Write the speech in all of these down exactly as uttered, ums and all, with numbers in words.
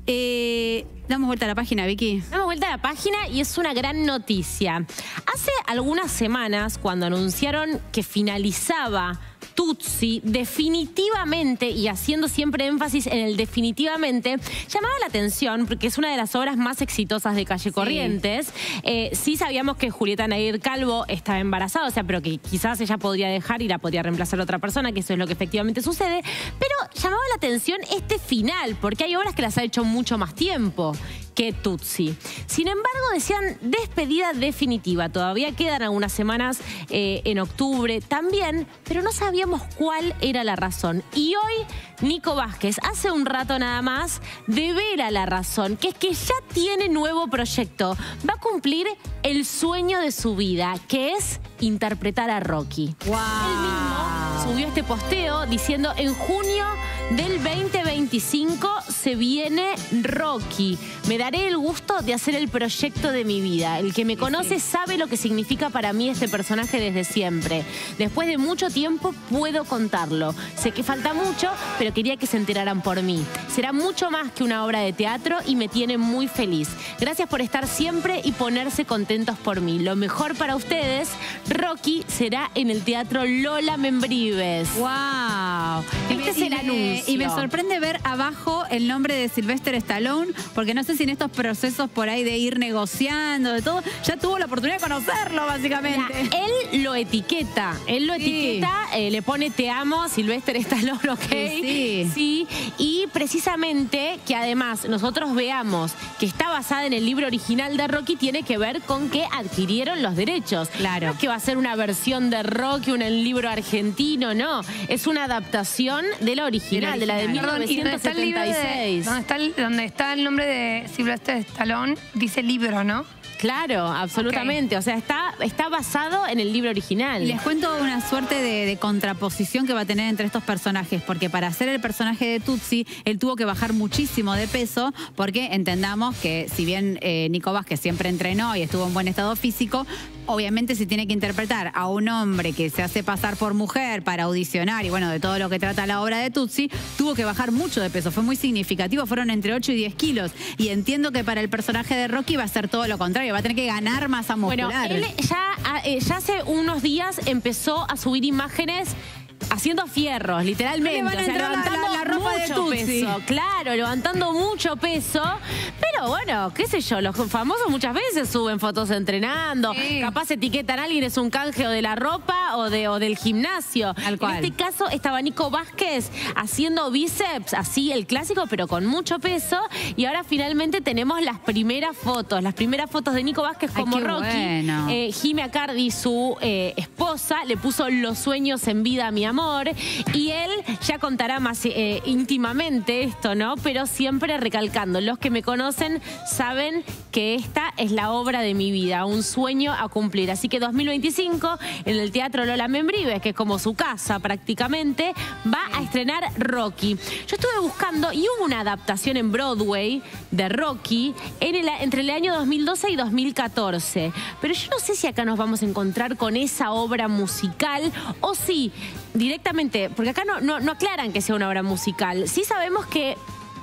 Eh, damos vuelta a la página, Vicky. Damos vuelta a la página y es una gran noticia. Hace algunas semanas, cuando anunciaron que finalizaba Tutsi, definitivamente, y haciendo siempre énfasis en el definitivamente, llamaba la atención porque es una de las obras más exitosas de Calle Corrientes. Sí, eh, sí sabíamos que Julieta Nair Calvo estaba embarazada, o sea, pero que quizás ella podría dejar y la podría reemplazar otra persona, que eso es lo que efectivamente sucede. Pero llamaba la atención este final, porque hay obras que las ha hecho mucho más tiempo que Tutsi. Sin embargo, decían despedida definitiva. Todavía quedan algunas semanas eh, en octubre también, pero no sabíamos cuál era la razón. Y hoy, Nico Vázquez, hace un rato nada más, devela la razón, que es que ya tiene nuevo proyecto. Va a cumplir el sueño de su vida, que es interpretar a Rocky. Wow. Él mismo subió este posteo diciendo: en junio del veinte veinticinco se viene Rocky. Me daré el gusto de hacer el proyecto de mi vida. El que me conoce sabe lo que significa para mí este personaje desde siempre. Después de mucho tiempo puedo contarlo. Sé que falta mucho, pero quería que se enteraran por mí. Será mucho más que una obra de teatro y me tiene muy feliz. Gracias por estar siempre y ponerse contentos por mí. Lo mejor para ustedes, Rocky será en el Teatro Lola Membrives. ¡Wow! Este es el anuncio. Y me sorprende ver abajo el nombre de Sylvester Stallone, porque no sé si en estos procesos por ahí de ir negociando, de todo, ya tuvo la oportunidad de conocerlo, básicamente. Mira, él lo etiqueta, él lo sí. etiqueta, eh, le pone te amo, Sylvester Stallone, ok. Sí, sí. sí. Y precisamente que además nosotros veamos que está basada en el libro original de Rocky, tiene que ver con que adquirieron los derechos. Claro. No es que va a ser una versión de Rocky, un libro argentino, no. Es una adaptación de la original. De la de mil novecientos setenta y seis. Donde está, el, donde está el nombre de Sylvester Stallone, dice libro, ¿no? Claro, absolutamente. Okay. O sea, está, está basado en el libro original. Y les cuento una suerte de, de contraposición que va a tener entre estos personajes, porque para hacer el personaje de Tutsi, él tuvo que bajar muchísimo de peso, porque entendamos que si bien eh, Nico Vázquez siempre entrenó y estuvo en buen estado físico, obviamente se tiene que interpretar a un hombre que se hace pasar por mujer para audicionar y bueno, de todo lo que trata la obra de Tutsi, tuvo que bajar mucho de peso. Fue muy significativo, fueron entre ocho y diez kilos. Y entiendo que para el personaje de Rocky va a ser todo lo contrario, va a tener que ganar masa muscular. Bueno, él ya, eh, ya hace unos días empezó a subir imágenes haciendo fierros, literalmente. O sea, levantando la, la, la ropa mucho de peso. Claro, levantando mucho peso. Pero bueno, qué sé yo, los famosos muchas veces suben fotos entrenando. Sí. Capaz etiquetan a alguien, es un canjeo de la ropa o, de, o del gimnasio. Al cual. En este caso estaba Nico Vázquez haciendo bíceps, así el clásico, pero con mucho peso. Y ahora finalmente tenemos las primeras fotos, las primeras fotos de Nico Vázquez como Ay, Rocky. Bueno. Eh, Jimmy Acardi, su eh, esposa, le puso los sueños en vida a mi amor. Y él ya contará más eh, íntimamente esto, ¿no? Pero siempre recalcando, los que me conocen saben que esta es la obra de mi vida, un sueño a cumplir. Así que dos mil veinticinco, en el Teatro Lola Membrives, que es como su casa prácticamente, va a estrenar Rocky. Yo estuve buscando y hubo una adaptación en Broadway de Rocky en el, entre el año dos mil doce y dos mil catorce. Pero yo no sé si acá nos vamos a encontrar con esa obra musical o si directamente, porque acá no, no, no aclaran que sea una obra musical. Sí sabemos que,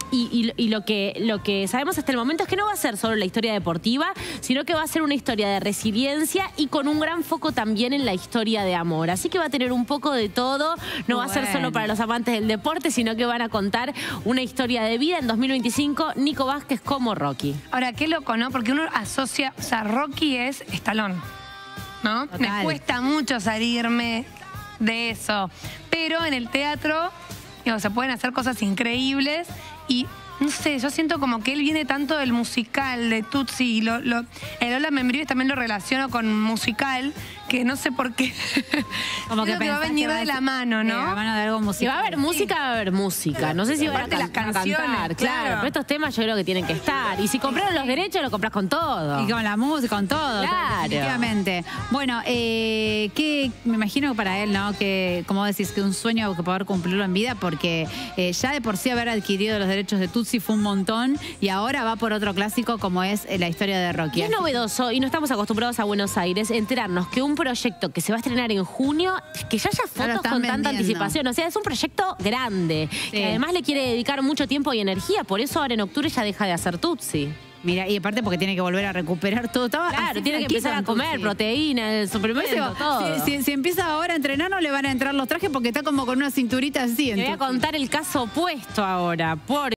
y, y, y lo que lo que sabemos hasta el momento es que no va a ser solo la historia deportiva, sino que va a ser una historia de resiliencia y con un gran foco también en la historia de amor. Así que va a tener un poco de todo, no va a ser solo para los amantes del deporte, sino que van a contar una historia de vida en dos mil veinticinco, Nico Vázquez como Rocky. Ahora, qué loco, ¿no? Porque uno asocia, o sea, Rocky es Stallone, ¿no? Total. Me cuesta mucho salirme de eso, pero en el teatro digo, se pueden hacer cosas increíbles y no sé, yo siento como que él viene tanto del musical de Tutsi y lo, lo, el Lola Membrives también lo relaciono con musical, que no sé por qué. Como que, que va a venir de la mano, ¿no? De la mano de algo musical. Si va a haber música, va a haber música. No sé si va a haber las canciones, cantar, claro. claro. Pero estos temas yo creo que tienen que estar. Y si compraron los derechos, lo compras con todo. Y con la música, con todo. Claro. Definitivamente. Bueno, eh, que me imagino que para él, ¿no? Que, como decís, que un sueño que poder cumplirlo en vida, porque eh, ya de por sí haber adquirido los derechos de Tutsi fue un montón y ahora va por otro clásico como es eh, la historia de Rocky. Y es novedoso y no estamos acostumbrados a Buenos Aires enterarnos que un proyecto que se va a estrenar en junio, que ya haya Ya lo fotos están con tanta vendiendo. anticipación. O sea, es un proyecto grande. Sí. Que además le quiere dedicar mucho tiempo y energía. Por eso ahora en octubre ya deja de hacer Tutsi. Mira, y aparte porque tiene que volver a recuperar todo. Estaba Claro, así tiene que flaquito empezar a en comer Tutsi. proteínas, Por suplementos, eso, todo. Si, si- si empieza ahora a entrenar, no le van a entrar los trajes porque está como con una cinturita así. Te voy a entonces. contar el caso opuesto ahora. Por